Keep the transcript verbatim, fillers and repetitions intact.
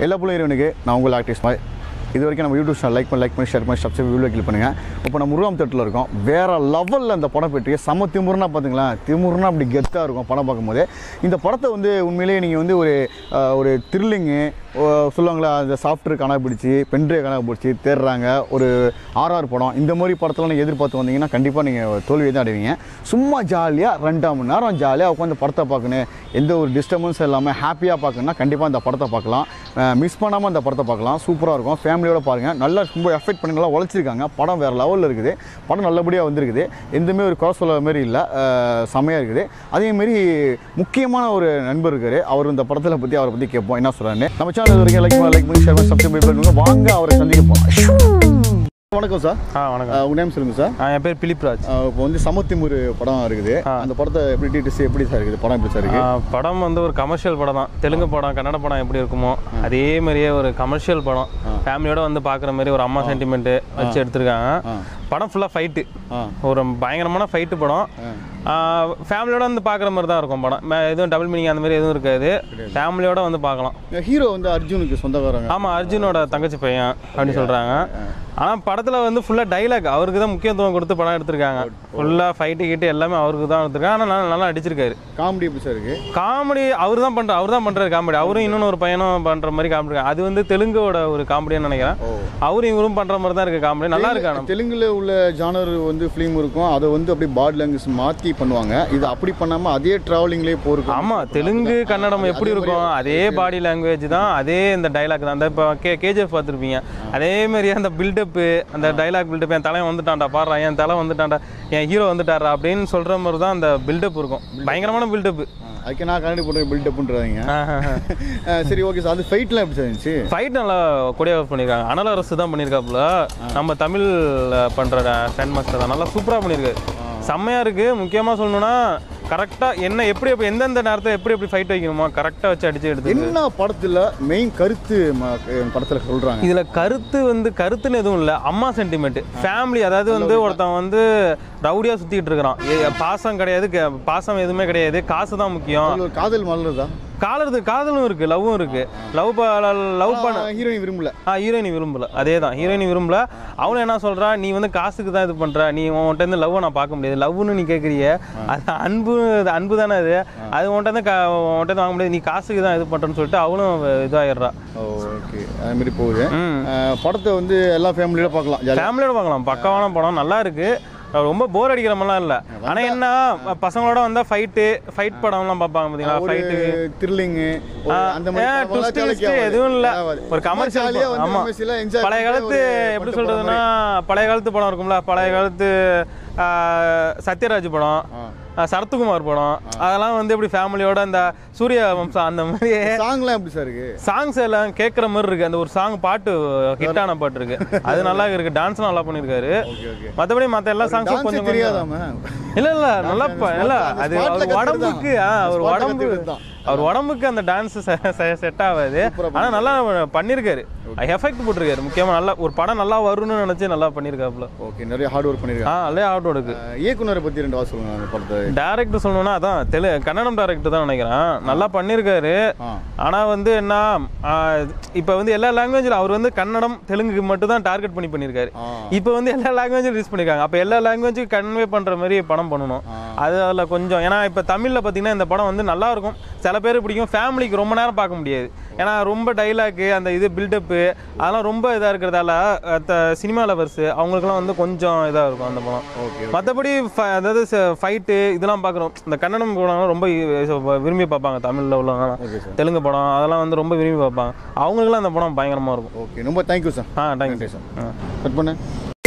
எல்லா புள்ள இறைவனுக்கு நான் உங்கள் ஆர்டிஸ்ட் மாதிரி இது வரைக்கும் நம்ம யூடியூப் சேனல் லைக் பண்ணி லைக் பண்ணி ஷேர் பண்ணி சப்ஸ்கிரைப் வீடியோ கிளிக் பண்ணுங்கள். இப்போ நம்ம முருகாம் தேட்டரில் இருக்கோம். வேறு லெவலில் அந்த படம் பெற்று செம திமுருனா பார்த்துங்களா, திமுருனா அப்படி கெத்தாக இருக்கும் படம் பார்க்கும்போது. இந்த படத்தை வந்து உண்மையிலேயே நீங்கள் வந்து ஒரு ஒரு த்ரில்லிங்கு சொல்லுவாங்களா, அந்த சாஃப்ட்வேர் கணப்பிடிச்சி பென்ட்ரைவ் கணப்பிடிச்சி தேடுறாங்க ஒரு ஆர்ஆர் படம். இந்த மாதிரி படத்தெல்லாம் நீங்கள் எதிர்பார்த்து வந்தீங்கன்னா கண்டிப்பாக நீங்கள் தோல்வியை தான் அடைவீங்க. சும்மா ஜாலியாக ரெண்டாம் மணி நேரம் ஜாலியாக உட்காந்து படத்தை பார்க்கணும், எந்த ஒரு டிஸ்டர்பன்ஸ் இல்லாமல் ஹாப்பியாக பார்க்கணுன்னா கண்டிப்பாக அந்த படத்தை பார்க்கலாம். மிஸ் பண்ணாமல் அந்த படத்தை பார்க்கலாம். சூப்பராக இருக்கும். ஃபேமிலியோடு பாருங்கள். நல்லா ரொம்ப எஃபெக்ட் பண்ணி நல்லா உழைச்சிருக்காங்க. படம் வேறு லெவலில் இருக்குது. படம் நல்லபடியாக வந்திருக்குது. எந்தமாரி ஒரு குறை சொல்ல மாதிரி இல்லை, செம்மையாக இருக்குது. அதேமாரி முக்கியமான ஒரு நண்பர் இருக்கார். அவர் இந்த படத்தில் பற்றி அவரை பற்றி கேட்போம் என்ன சொல்கிறாருன்னு. நம்ம சேனல் வரைக்கும் லைக் பண்ணி லைக் பண்ணி ஷேர் பண்ணி சப்ஸ்கிரைப் பண்ணுங்க. வாங்க அவரை சந்திக்க போகலாம். வணக்கம் சார். ஆ வணக்கம். உங்கள் நேம் சொல்லுங்கள் சார். என் பேர் பிலிப்ராஜ். இப்போ வந்து செம திமிரு படம் இருக்குது. அந்த படத்தை எப்படி டீட்டெயில்ஸ் எப்படி சார் இருக்குது? படம் எப்படி சார் இருக்குது? படம் வந்து ஒரு கமர்ஷியல் படம் தான். தெலுங்கு படம் கன்னட படம் எப்படி இருக்குமோ அதே மாதிரியே ஒரு கமர்ஷியல் படம். ஃபேமிலியோட வந்து பார்க்குற மாதிரி ஒரு அம்மா சென்டிமெண்ட்டு வச்சு எடுத்திருக்காங்க. படம் ஃபுல்லாக ஃபைட்டு, ஒரு பயங்கரமான ஃபைட்டு படம். ஃபேமிலியோட வந்து பார்க்குற மாதிரி தான் இருக்கும் படம். எதுவும் டபுள் மீனிங் அந்த மாதிரி எதுவும் இருக்காது. ஃபேமிலியோட வந்து பார்க்கலாம். ஹீரோ வந்து அர்ஜுனுக்கு சொந்தக்காரங்க. ஆமாம், அர்ஜுனோட தங்கச்சி பையன் அப்படின்னு சொல்கிறாங்க. ஆனால் படத்தில் வந்து ஃபுல்லாக டைலாக் அவருக்கு தான் முக்கியத்துவம் கொடுத்து படம் எடுத்திருக்காங்க. ஃபுல்லாக ஃபைட்டு கிட்டு எல்லாமே அவருக்கு தான் எடுத்திருக்காங்க. ஆனால் நல்லா நல்லா அடிச்சிருக்காரு. காமெடி எப்படி சார் இருக்குது? காமெடி அவர் தான் பண்ணுற அவர் தான் பண்ணுறாரு காமெடி. அவரும் இன்னொன்று ஒரு பையனும் பண்ணுற மாதிரி காமெடி. அது வந்து தெலுங்கோட ஒரு காமெடின்னு நினைக்கிறேன். அவரும் இவரும் பண்ணுற மாதிரி தான் இருக்குது காமெடி. நல்லா இருக்கு. தெலுங்குல உள்ள ஜானர் வந்து ஃபிலிம் இருக்கும், அதை வந்து அப்படியே பாடி லாங்குவேஜ் மாற்றி பண்ணுவாங்க. இது அப்படி பண்ணாமல் அதே ட்ராவலிங்லேயே போயிருக்கும். ஆமாம், தெலுங்கு கன்னடம் எப்படி இருக்கும் அதே பாடி லாங்குவேஜ் தான், அதே இந்த டைலாக் தான். அந்த இப்போ கே கேஜிஎஃப் பார்த்துருப்பீங்க, அதே மாதிரியே அந்த பில்டப்பு, அந்த டைலாக் பில்டப். என் தலைவன் வந்துட்டான்டா பாடுறா, என் தலை வந்துட்டான்டா, என் ஹீரோ வந்துட்டாரா அப்படின்னு சொல்கிற மாதிரி தான் அந்த பில்டப் இருக்கும். பயங்கரமான பில்டப்பு. அதுக்கு நான் கரண்டி போட்டு பில்டப்புன்றாங்க. சரி, ஓகே சார். அது ஃபைட்லாம் எப்படி சார் இருந்துச்சு? ஃபைட் நல்லா கொடியாக பண்ணியிருக்காங்க. அனல் அரசு தான் பண்ணியிருக்காப்புல. நம்ம தமிழ் பண்ணுற ஸ்டாண்ட் மாஸ்டர் தான். நல்லா சூப்பராக பண்ணியிருக்காரு. செம்மையாக இருக்குது. முக்கியமாக சொல்லணும்னா கரெக்டாக என்ன எப்படி எப்படி எந்தெந்த நேரத்தில் எப்படி எப்படி ஃபைட் வைக்கணுமா கரெக்டாக வச்சு அடிச்சு எடுத்து. என்ன படத்தில் மெயின் கருத்து படத்தில் சொல்கிறாங்க? இதில் கருத்து வந்து கருத்துன்னு எதுவும் இல்லை. அம்மா சென்டிமெண்ட், ஃபேமிலி. அதாவது வந்து ஒருத்தன் வந்து ரவுடியாக சுற்றிக்கிட்டு இருக்கிறான். பாசம் கிடையாது, பாசம் எதுவுமே கிடையாது, காசு தான் முக்கியம். காதல் மலருதா? காலறது காதலும் இருக்குது, லவ்வும் இருக்குது. லவ் லவ் பண்ண ஹீரோயின் விரும்பல. ஆ ஹீரோயினி விரும்பல. அதே தான், ஹீரோயினி விரும்பல. அவளும் என்ன சொல்கிறா, நீ வந்து காசுக்கு தான் இது பண்ணுற, நீ உன்கிட்ட இருந்து லவ்வை நான் பார்க்க முடியாது. லவ்னு நீ கேட்குறிய, அது அன்பு அன்பு தானே அது. அது உன்கிட்ட இருந்து உன்கிட்ட வாங்க முடியாது, நீ காசுக்கு தான் இது பண்ணுறேன்னு சொல்லிட்டு அவளும் இதாகிடுறா. ஓகே, அது மாதிரி போகுது. படத்தை வந்து எல்லா ஃபேமிலியோட பார்க்கலாம். ஃபேமிலியோட பார்க்கலாம். பக்கவான படம், நல்லா இருக்குது. ரொம்ப போர் அடிக்கிற மாதிரிலாம் இல்லை. ஆனால் என்ன, பசங்களோட வந்தால் ஃபைட்டு ஃபைட் படம்லாம் பார்ப்பாங்க பார்த்தீங்களா, ஃபைட்டு த்ரில்லிங்கு எதுவும் இல்லை. ஒரு கமர்ஷியல். ஆமாம், பழைய காலத்து எப்படி சொல்கிறதுன்னா, பழைய காலத்து படம் இருக்கும்ல, பழைய காலத்து சத்யராஜ் படம், சரத்குமார் படம், அதெல்லாம் வந்து எப்படி ஃபேமிலியோட அந்த சூரிய வம்சம் அந்த மாதிரி சாங்லாம் எப்படி சார் இருக்கு? சாங்ஸ் எல்லாம் கேட்குற மாதிரி இருக்கு. அந்த ஒரு சாங் பாட்டு ஹிட்டான பாட்டு இருக்கு, அது நல்லா இருக்கு. டான்ஸ் நல்லா பண்ணியிருக்காரு. மற்றபடி மற்ற எல்லா சாங்ஸும் கொஞ்சம் தெரியாதாம இல்ல இல்ல நல்லா இல்ல. அது அவர் உடம்புக்கு அவர் உடம்பு அவர் உடம்புக்கு அந்த டான்ஸ் செட் ஆகாது. ஆனால் நல்லா பண்ணியிருக்காரு, எஃபெக்ட் போட்டிருக்காரு. முக்கியமாக நல்லா ஒரு படம் நல்லா வரும்னு நினச்சி நல்லா பண்ணியிருக்காப்புல. ஓகே, நிறைய ஹார்ட் ஒர்க் பண்ணியிருக்காரு. ஆ நிறைய ஹார்ட் ஒர்க்கு. இயக்குனரை பற்றி ரெண்டு வாரம் சொல்லுங்க. படத்தை டேரக்டர் சொல்லணும்னா அதான் தெலு கன்னடம் டேரக்டர் தான் நினைக்கிறேன். நல்லா பண்ணியிருக்காரு. ஆனால் வந்து என்ன, இப்போ வந்து எல்லா லாங்குவேஜில் அவர் வந்து கன்னடம் தெலுங்குக்கு மட்டும் தான் டார்கெட் பண்ணி பண்ணியிருக்காரு. இப்போ வந்து எல்லா லாங்குவேஜும் ரிலீஸ் பண்ணியிருக்காங்க. அப்போ எல்லா லாங்குவேஜும் கன்வே பண்ணுற மாதிரி படம் பண்ணணும். அது அதில் கொஞ்சம், ஏன்னா இப்போ தமிழில் பார்த்தீங்கன்னா இந்த படம் வந்து நல்லா இருக்கும். சில பேர் பிடிக்கும், ஃபேமிலிக்கு ரொம்ப நேரம் பார்க்க முடியாது. ஏன்னா ரொம்ப டைலாக்கு, அந்த இது பில்டப்பு அதெல்லாம் ரொம்ப இதாக இருக்கிறதால சினிமா லவர்ஸு அவங்களுக்குலாம் வந்து கொஞ்சம் இதாக இருக்கும் அந்த படம். மற்றபடி அதாவது ஃபைட்டு இதெல்லாம் பார்க்குறோம். இந்த கன்னடம் படம் ரொம்ப விரும்பி பார்ப்பாங்க. தமிழில் உள்ளவங்க தெலுங்கு படம் அதெல்லாம் வந்து ரொம்ப விரும்பி பார்ப்பாங்க. அவங்களுக்குலாம் அந்த படம் பயங்கரமாக இருக்கும். ஓகே, ரொம்ப தேங்க்யூ சார். ஆ தேங்க்யூ சார். கட் பண்ணேன்.